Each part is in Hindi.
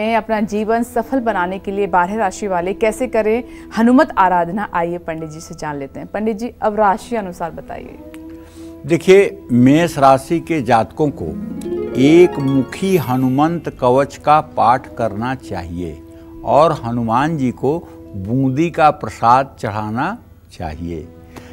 अपना जीवन सफल बनाने के लिए 12 राशि वाले कैसे करें हनुमत आराधना, आइए पंडित जी से जान लेते हैं। पंडित जी, अब राशि अनुसार बताइए। देखिए, मेष राशि के जातकों को एक मुखी हनुमंत कवच का पाठ करना चाहिए और हनुमान जी को बूंदी का प्रसाद चढ़ाना चाहिए।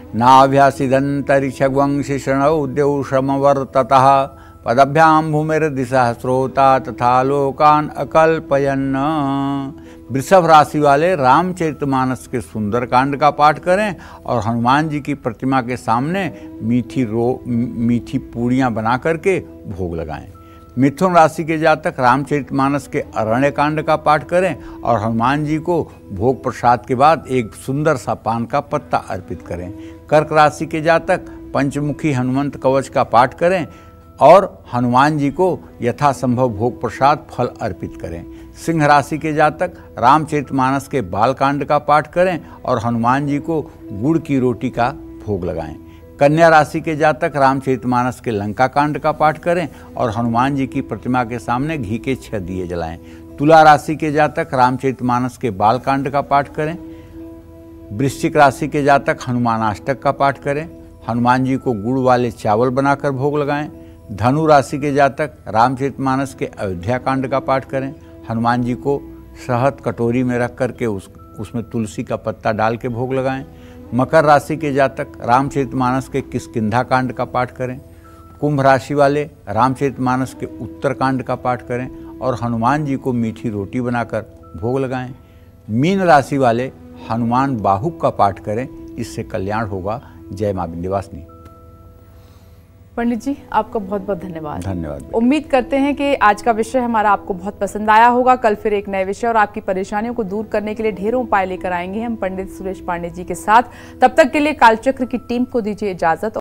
नाभ्यासिदंतरिक्षवंशिषणौ द्यौषमवर्ततः पदभ्याम भूमिर्दिशः स्रोता तथा लोकान अकल्पयन्। वृषभ राशि वाले रामचरितमानस के सुंदर कांड का पाठ करें और हनुमान जी की प्रतिमा के सामने मीठी पूड़ियाँ बना करके भोग लगाएं। मिथुन राशि के जातक रामचरितमानस के अरण्य कांड का पाठ करें और हनुमान जी को भोग प्रसाद के बाद एक सुंदर सा पान का पत्ता अर्पित करें। कर्क राशि के जातक पंचमुखी हनुमंत कवच का पाठ करें और हनुमान जी को यथासंभव भोग प्रसाद फल अर्पित करें। सिंह राशि के जातक रामचरितमानस के बालकांड का पाठ करें और हनुमान जी को गुड़ की रोटी का भोग लगाएं। कन्या राशि के जातक रामचरितमानस के लंका कांड का पाठ करें और हनुमान जी की प्रतिमा के सामने घी के 6 दिए जलाएं। तुला राशि के जातक रामचरितमानस के बालकांड का पाठ करें। वृश्चिक राशि के जातक हनुमानाष्टक का पाठ करें। हनुमान जी को गुड़ वाले चावल बनाकर भोग लगाएं। धनु राशि के जातक रामचरितमानस के अयोध्या कांड का पाठ करें। हनुमान जी को शहद कटोरी में रख करके उसमें तुलसी का पत्ता डाल के भोग लगाएं। मकर राशि के जातक रामचरितमानस के किष्किंधा कांड का पाठ करें। कुंभ राशि वाले रामचरितमानस के उत्तर कांड का पाठ करें और हनुमान जी को मीठी रोटी बनाकर भोग लगाएं। मीन राशि वाले हनुमान बाहुक का पाठ करें, इससे कल्याण होगा। जय मां विंध्यवासिनी। पंडित जी, आपका बहुत बहुत धन्यवाद। धन्यवाद। उम्मीद करते हैं कि आज का विषय हमारा आपको बहुत पसंद आया होगा। कल फिर एक नए विषय और आपकी परेशानियों को दूर करने के लिए ढेरों उपाय लेकर आएंगे हम पंडित सुरेश पांडे जी के साथ। तब तक के लिए कालचक्र की टीम को दीजिए इजाजत।